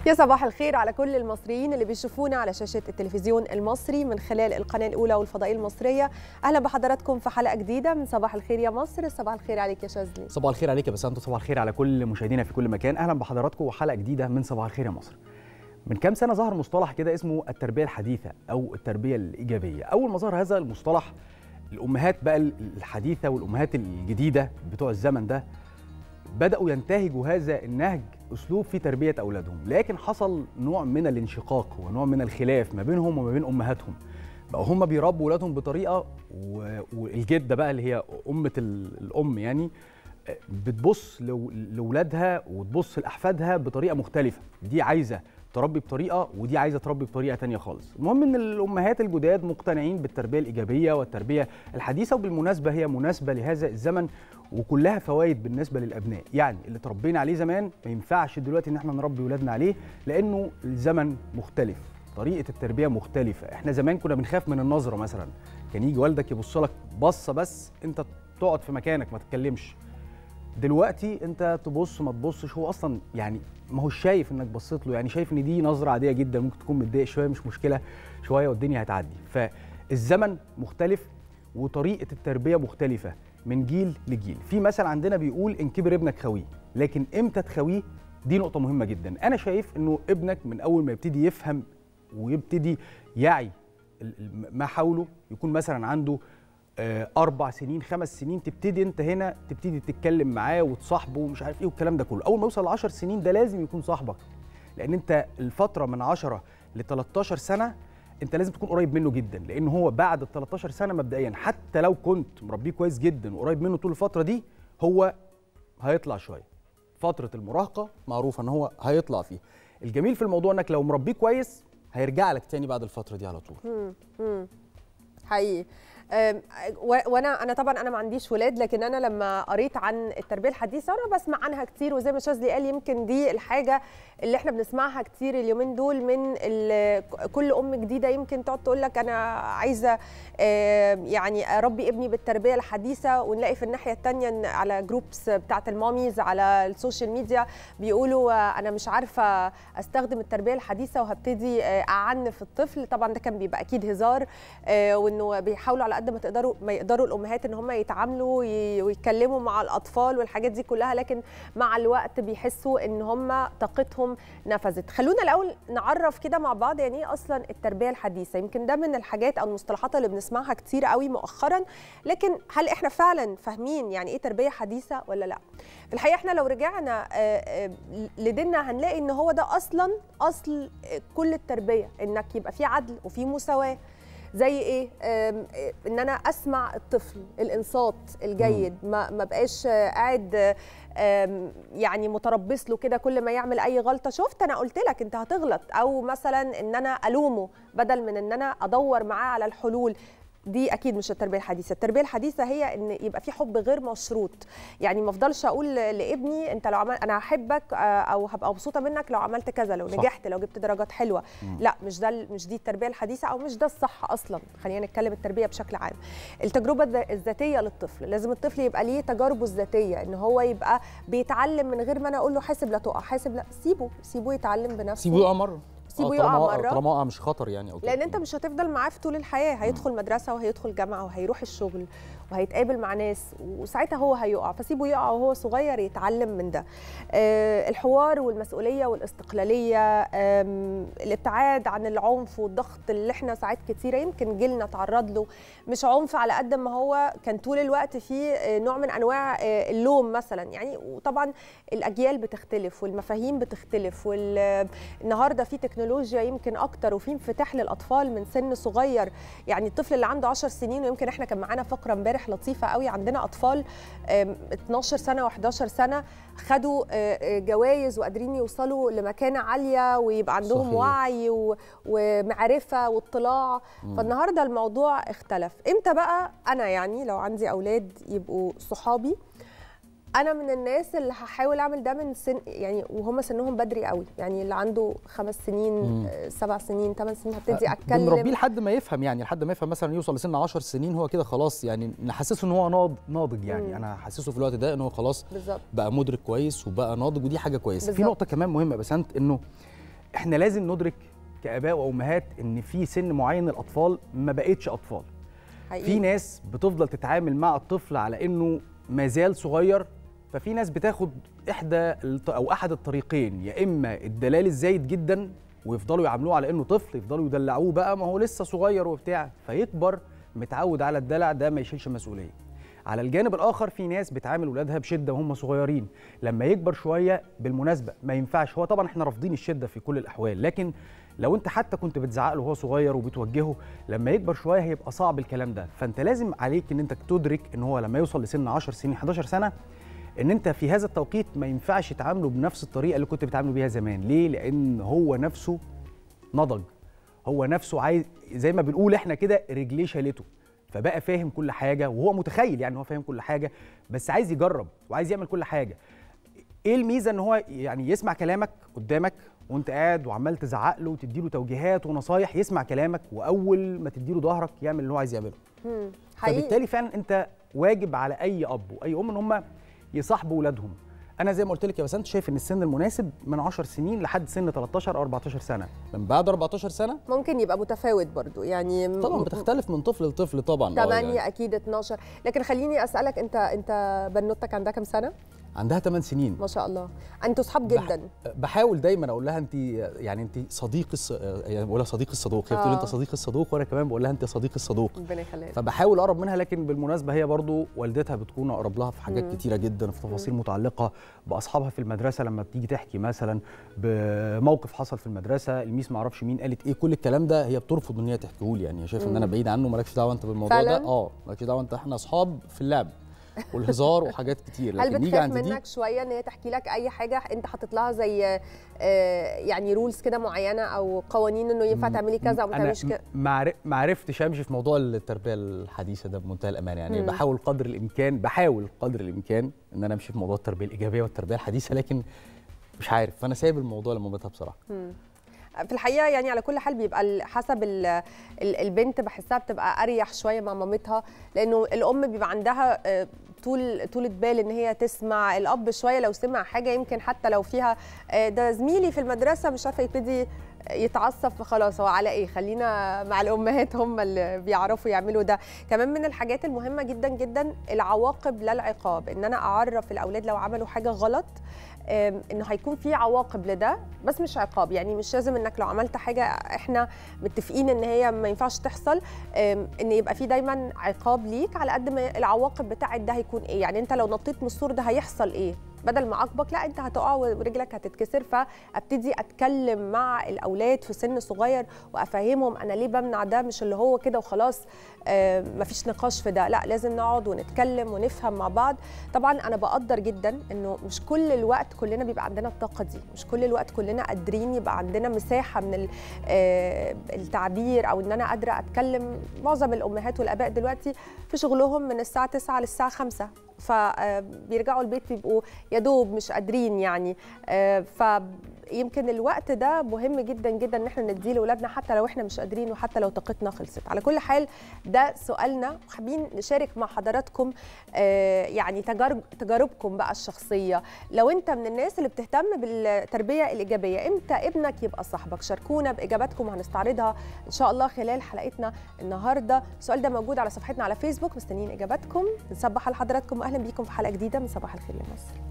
يا صباح الخير على كل المصريين اللي بيشوفونا على شاشة التلفزيون المصري من خلال القناة الأولى والفضائية المصرية. أهلا بحضراتكم في حلقة جديدة من صباح الخير يا مصر. صباح الخير عليك يا شاذلي. صباح الخير عليك يا بسنت، صباح الخير على كل مشاهدينا في كل مكان. أهلا بحضراتكم وحلقة جديدة من صباح الخير يا مصر. من كام سنة ظهر مصطلح كده اسمه التربية الحديثة أو التربية الإيجابية. أول ما ظهر هذا المصطلح الأمهات بقى الحديثة والأمهات الجديدة بتوع الزمن ده بدأوا ينتهجوا هذا النهج أسلوب في تربية أولادهم، لكن حصل نوع من الانشقاق ونوع من الخلاف ما بينهم وما بين أمهاتهم. بقوا هم بيربوا أولادهم بطريقة والجدة بقى اللي هي أمة الأم يعني بتبص لأولادها وتبص لأحفادها بطريقة مختلفة. دي عايزة تربي بطريقة ودي عايزة تربي بطريقة تانية خالص. المهم إن الأمهات الجداد مقتنعين بالتربية الإيجابية والتربية الحديثة، وبالمناسبة هي مناسبة لهذا الزمن وكلها فوائد بالنسبة للأبناء. يعني اللي تربينا عليه زمان ما ينفعش دلوقتي إن احنا نربي ولادنا عليه، لأنه الزمن مختلف، طريقة التربية مختلفة. احنا زمان كنا بنخاف من النظرة مثلا، كان يجي والدك يبص لك بصة بس انت تقعد في مكانك ما تتكلمش. دلوقتي انت تبص ما تبصش، هو اصلا يعني ما هو شايف انك بصيت له، يعني شايف ان دي نظره عاديه جدا، ممكن تكون متضايق شويه مش مشكله، شويه والدنيا هتعدي. فالزمن مختلف وطريقه التربيه مختلفه من جيل لجيل. في مثل عندنا بيقول ان كبر ابنك خويه، لكن امتى تخويه دي نقطه مهمه جدا. انا شايف انه ابنك من اول ما يبتدي يفهم ويبتدي يعي ما حوله، يكون مثلا عنده 4 سنين 5 سنين، تبتدي انت هنا تبتدي تتكلم معاه وتصاحبه ومش عارف ايه والكلام ده كله. اول ما يوصل ل 10 سنين ده لازم يكون صاحبك، لان انت الفتره من 10 ل 13 سنه انت لازم تكون قريب منه جدا، لان هو بعد ال 13 سنه مبدئيا حتى لو كنت مربيه كويس جدا وقريب منه طول الفتره دي هو هيطلع شويه. فتره المراهقه معروفه ان هو هيطلع فيها. الجميل في الموضوع انك لو مربيه كويس هيرجع لك تاني بعد الفتره دي على طول. حقيقي. وانا طبعا انا ما عنديش ولاد، لكن انا لما قريت عن التربيه الحديثه انا بسمع عنها كتير، وزي ما شاذلي قال يمكن دي الحاجه اللي احنا بنسمعها كتير اليومين دول من كل ام جديده يمكن تقعد تقول لك انا عايزه يعني اربي ابني بالتربيه الحديثه، ونلاقي في الناحيه الثانيه على جروبس بتاعه الماميز على السوشيال ميديا بيقولوا انا مش عارفه استخدم التربيه الحديثه وهبتدي اعنف الطفل. طبعا ده كان بيبقى اكيد هزار، وانه بيحاولوا على قد ما يقدروا الامهات ان هم يتعاملوا ويتكلموا مع الاطفال والحاجات دي كلها، لكن مع الوقت بيحسوا ان هم طاقتهم نفذت. خلونا الاول نعرف كده مع بعض يعني ايه اصلا التربيه الحديثه. يمكن ده من الحاجات او المصطلحات اللي بنسمعها كتير قوي مؤخرا، لكن هل احنا فعلا فاهمين يعني ايه تربيه حديثه ولا لا؟ في الحقيقه احنا لو رجعنا لديننا هنلاقي ان هو ده اصل كل التربيه، انك يبقى في عدل وفي مساواه. زي ايه؟ ان انا اسمع الطفل، الانصات الجيد، ما بقاش قاعد يعني متربص له كده كل ما يعمل اي غلطه، شفت انا قلت لك انت هتغلط، او مثلا ان انا الومه بدل من ان انا ادور معاه على الحلول. دي اكيد مش التربيه الحديثه. التربيه الحديثه هي ان يبقى في حب غير مشروط، يعني ما افضلش اقول لابني انت لو عملت انا هحبك او هبقى مبسوطه منك لو عملت كذا، لو نجحت، لو جبت درجات حلوه. لا، مش دي التربيه الحديثه، او مش ده الصح اصلا. خلينا نتكلم التربيه بشكل عام. التجربه الذاتيه للطفل، لازم الطفل يبقى ليه تجاربه الذاتيه، ان هو يبقى بيتعلم من غير ما انا اقول له حاسب لا تقع، حاسب لا، سيبه يتعلم بنفسه، سيبه يقع مره، سيبه يقع مره طالما وقع مش خطر يعني، لان انت مش هتفضل معاه في طول الحياه. هيدخل مدرسه وهيدخل جامعه وهيروح الشغل وهيتقابل مع ناس، وساعتها هو هيقع، فسيبه يقع وهو صغير يتعلم من ده. الحوار والمسؤوليه والاستقلاليه، الابتعاد عن العنف والضغط اللي احنا ساعات كتيره يمكن جيلنا تعرض له. مش عنف على قد ما هو كان طول الوقت في نوع من انواع اللوم مثلا يعني. وطبعا الاجيال بتختلف والمفاهيم بتختلف، والنهارده في تكنولوجيا يمكن اكتر، وفي انفتاح للاطفال من سن صغير. يعني الطفل اللي عنده 10 سنين، ويمكن احنا كان معانا فقره امبارح لطيفه قوي، عندنا اطفال 12 سنه و11 سنه خدوا جوائز وقادرين يوصلوا لمكانه عاليه ويبقى عندهم صحيح. وعي ومعرفه واطلاع. فالنهارده الموضوع اختلف. امتى بقى انا يعني لو عندي اولاد يبقوا صحابي، انا من الناس اللي هحاول اعمل ده من سن يعني وهم سنهم بدري قوي، يعني اللي عنده 5 سنين 7 سنين 8 سنين هبتدي اتكلم، بنربيه لحد ما يفهم، يعني لحد ما يفهم مثلا يوصل لسن 10 سنين هو كده خلاص، يعني نحسسه ان هو ناضج يعني. انا هحسسه في الوقت ده ان هو خلاص بالزبط. بقى مدرك كويس وبقى ناضج، ودي حاجه كويسه. في نقطه كمان مهمه بس انه احنا لازم ندرك كاباء وامهات ان في سن معين الاطفال ما بقتش اطفال. حقيقي. في ناس بتفضل تتعامل مع الطفل على انه ما زال صغير، ففي ناس بتاخد احد الطريقين، يا اما الدلال الزايد جدا ويفضلوا يعاملوه على انه طفل، يفضلوا يدلعوه بقى ما هو لسه صغير وبتاع، فيكبر متعود على الدلع ده ما يشيلش مسؤوليه. على الجانب الاخر في ناس بتعامل ولادها بشده وهم صغيرين، لما يكبر شويه بالمناسبه ما ينفعش، هو طبعا احنا رافضين الشده في كل الاحوال، لكن لو انت حتى كنت بتزعق له وهو صغير وبتوجهه، لما يكبر شويه هيبقى صعب الكلام ده. فانت لازم عليك ان انت تدرك ان هو لما يوصل لسن 10 سنين 11 سنه ان انت في هذا التوقيت ما ينفعش تعامله بنفس الطريقه اللي كنت بتعامله بيها زمان. ليه؟ لان هو نفسه نضج، هو نفسه عايز زي ما بنقول احنا كده رجليه شالته، فبقى فاهم كل حاجه، وهو متخيل يعني هو فاهم كل حاجه، بس عايز يجرب وعايز يعمل كل حاجه. ايه الميزه؟ ان هو يعني يسمع كلامك قدامك وانت قاعد وعمال تزعق له وتدي له توجيهات ونصايح، يسمع كلامك، واول ما تدي له ظهرك يعمل اللي هو عايز يعمله. فبالتالي فعلا انت واجب على اي اب واي ام ان هم يصاحبوا ولادهم. انا زي ما قلت لك يا بسنت، شايف ان السن المناسب من 10 سنين لحد سن 13 او 14 سنه. من بعد 14 سنه ممكن يبقى متفاوت برضو، يعني طبعا بتختلف من طفل لطفل طبعا. 8 يعني اكيد 12. لكن خليني اسالك، انت بنوتك عندها كام سنه؟ عندها 8 سنين. ما شاء الله. انتوا صحاب جدا. بحاول دايما اقول لها انت يعني انت يعني بقول لها صديقي الصدوق، هي بتقول انت صديقي الصدوق، وانا كمان بقول لها انت صديقي الصدوق. ربنا يخليها. فبحاول اقرب منها، لكن بالمناسبه هي برضو والدتها بتكون اقرب لها في حاجات كتيره جدا، في تفاصيل متعلقه باصحابها في المدرسه، لما بتيجي تحكي مثلا بموقف حصل في المدرسه، الميس ما اعرفش مين قالت ايه، كل الكلام ده هي بترفض ان هي تحكيه لي، يعني هي شايفه ان انا بعيد عنه، مالكش دعوه انت بالموضوع ده. مالكش دعوه انت، احنا اصحاب في اللعب والهزار وحاجات كتير. لكن هل بتخاف منك شويه ان هي تحكي لك اي حاجه انت حاطط لها زي يعني رولز كده معينه او قوانين انه ينفع تعملي كذا او ما تعمليش كذا؟ ما عرفتش امشي في موضوع التربيه الحديثه ده بمنتهى الامانه، يعني بحاول قدر الامكان ان انا امشي في موضوع التربيه الايجابيه والتربيه الحديثه، لكن مش عارف، فانا سايب الموضوع لمامتها بصراحه. في الحقيقه يعني على كل حال بيبقى حسب البنت، بحسها بتبقى اريح شويه مع مامتها، لانه الام بيبقى عندها طولة بال ان هي تسمع. الاب شويه لو سمع حاجه يمكن حتى لو فيها ده زميلي في المدرسه مش عارفه، يبتدي يتعصب، فخلاص هو على ايه، خلينا مع الامهات هم اللي بيعرفوا يعملوا ده. كمان من الحاجات المهمه جدا جدا العواقب لا العقاب، ان انا اعرف الاولاد لو عملوا حاجه غلط انه هيكون في عواقب لده، بس مش عقاب. يعني مش لازم انك لو عملت حاجه احنا متفقين ان هي ما ينفعش تحصل ان يبقى في دايما عقاب ليك، على قد ما العواقب بتاعت ده هيكون ايه. يعني انت لو نطيت من السور ده هيحصل ايه، بدل ما اعاقبك لا انت هتقع ورجلك هتتكسر. فابتدي اتكلم مع الاولاد في سن صغير وافهمهم انا ليه بمنع ده، مش اللي هو كده وخلاص مفيش نقاش في ده، لا لازم نقعد ونتكلم ونفهم مع بعض. طبعا انا بقدر جدا انه مش كل الوقت كلنا بيبقى عندنا الطاقه دي، مش كل الوقت كلنا قادرين يبقى عندنا مساحه من التعبير او ان انا قادره اتكلم. معظم الامهات والاباء دلوقتي في شغلهم من الساعه 9 للساعه 5، فبيرجعوا البيت بيبقوا يا دوب مش قادرين يعني. فيمكن الوقت ده مهم جدا جدا ان احنا نديه لاولادنا حتى لو احنا مش قادرين وحتى لو طاقتنا خلصت. على كل حال ده سؤالنا، وحابين نشارك مع حضراتكم يعني تجاربكم بقى الشخصيه. لو انت من الناس اللي بتهتم بالتربيه الايجابيه، امتى ابنك يبقى صاحبك؟ شاركونا باجاباتكم وهنستعرضها ان شاء الله خلال حلقتنا النهارده. السؤال ده موجود على صفحتنا على فيسبوك، مستنيين اجاباتكم. نصبح على حضراتكم واهلا بيكم في حلقه جديده من صباح الخير يا مصر.